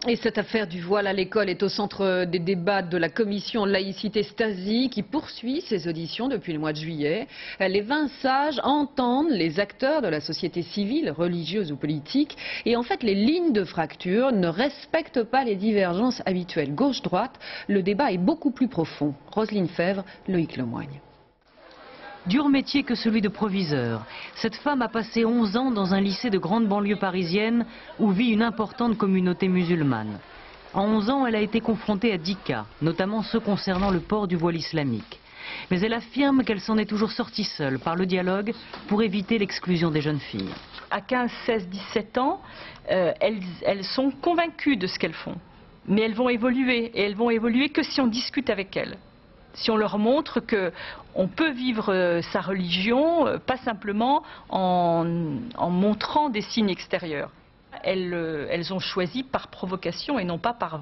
Et cette affaire du voile à l'école est au centre des débats de la commission laïcité Stasi qui poursuit ses auditions depuis le mois de juillet. Les 20 sages entendent les acteurs de la société civile, religieuse ou politique. Et en fait, les lignes de fracture ne respectent pas les divergences habituelles gauche-droite. Le débat est beaucoup plus profond. Roselyne Fèvre, Loïc Lemoigne. Dur métier que celui de proviseur. Cette femme a passé 11 ans dans un lycée de grande banlieue parisienne où vit une importante communauté musulmane. En 11 ans, elle a été confrontée à 10 cas, notamment ceux concernant le port du voile islamique. Mais elle affirme qu'elle s'en est toujours sortie seule par le dialogue pour éviter l'exclusion des jeunes filles. À 15, 16, 17 ans, elles sont convaincues de ce qu'elles font. Mais elles vont évoluer, et elles vont évoluer que si on discute avec elles. Si on leur montre qu'on peut vivre sa religion, pas simplement en montrant des signes extérieurs. Elles ont choisi par provocation et non pas par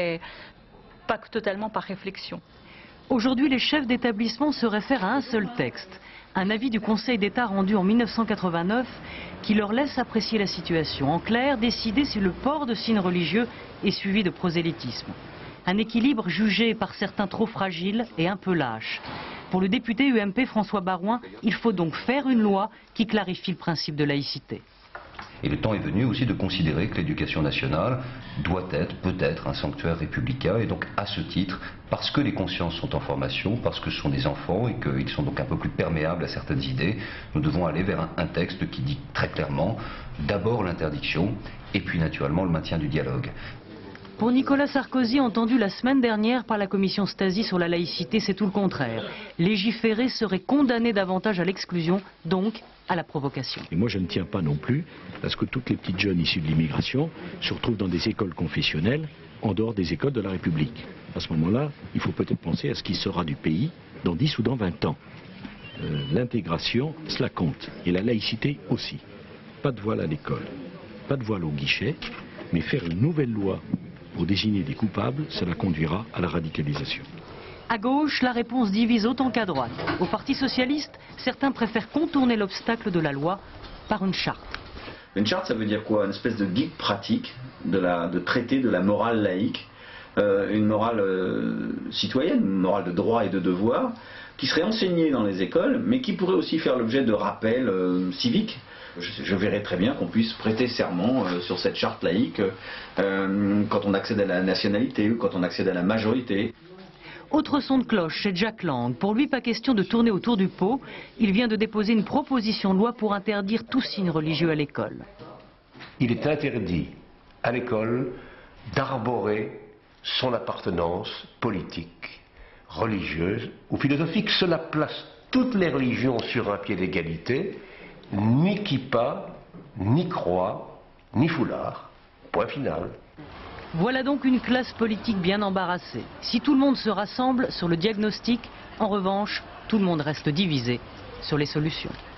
pas totalement par réflexion. Aujourd'hui, les chefs d'établissement se réfèrent à un seul texte, un avis du Conseil d'État rendu en 1989 qui leur laisse apprécier la situation. En clair, décider si le port de signes religieux est suivi de prosélytisme. Un équilibre jugé par certains trop fragile et un peu lâche. Pour le député UMP François Baroin, il faut donc faire une loi qui clarifie le principe de laïcité. Et le temps est venu aussi de considérer que l'éducation nationale doit être, peut-être, un sanctuaire républicain. Et donc, à ce titre, parce que les consciences sont en formation, parce que ce sont des enfants et qu'ils sont donc un peu plus perméables à certaines idées, nous devons aller vers un texte qui dit très clairement, d'abord l'interdiction, et puis naturellement le maintien du dialogue. Pour Nicolas Sarkozy, entendu la semaine dernière par la commission Stasi sur la laïcité, c'est tout le contraire. Légiférer serait condamner davantage à l'exclusion, donc à la provocation. Et moi je ne tiens pas non plus à ce que toutes les petites jeunes issues de l'immigration se retrouvent dans des écoles confessionnelles en dehors des écoles de la République. À ce moment-là, il faut peut-être penser à ce qui sera du pays dans 10 ou dans 20 ans. L'intégration, cela compte. Et la laïcité aussi. Pas de voile à l'école, pas de voile au guichet, mais faire une nouvelle loi pour désigner des coupables, cela conduira à la radicalisation. À gauche, la réponse divise autant qu'à droite. Au Parti socialiste, certains préfèrent contourner l'obstacle de la loi par une charte. Une charte, ça veut dire quoi? Une espèce de guide pratique de traité de la morale laïque, une morale citoyenne, une morale de droit et de devoir, qui serait enseignée dans les écoles, mais qui pourrait aussi faire l'objet de rappels civiques. Je verrais très bien qu'on puisse prêter serment sur cette charte laïque quand on accède à la nationalité ou quand on accède à la majorité. Autre son de cloche chez Jack Lang. Pour lui, pas question de tourner autour du pot. Il vient de déposer une proposition de loi pour interdire tout signe religieux à l'école. Il est interdit à l'école d'arborer son appartenance politique, religieuse ou philosophique. Cela place toutes les religions sur un pied d'égalité. Ni kippa, ni croix, ni foulard. Point final. Voilà donc une classe politique bien embarrassée. Si tout le monde se rassemble sur le diagnostic, en revanche, tout le monde reste divisé sur les solutions.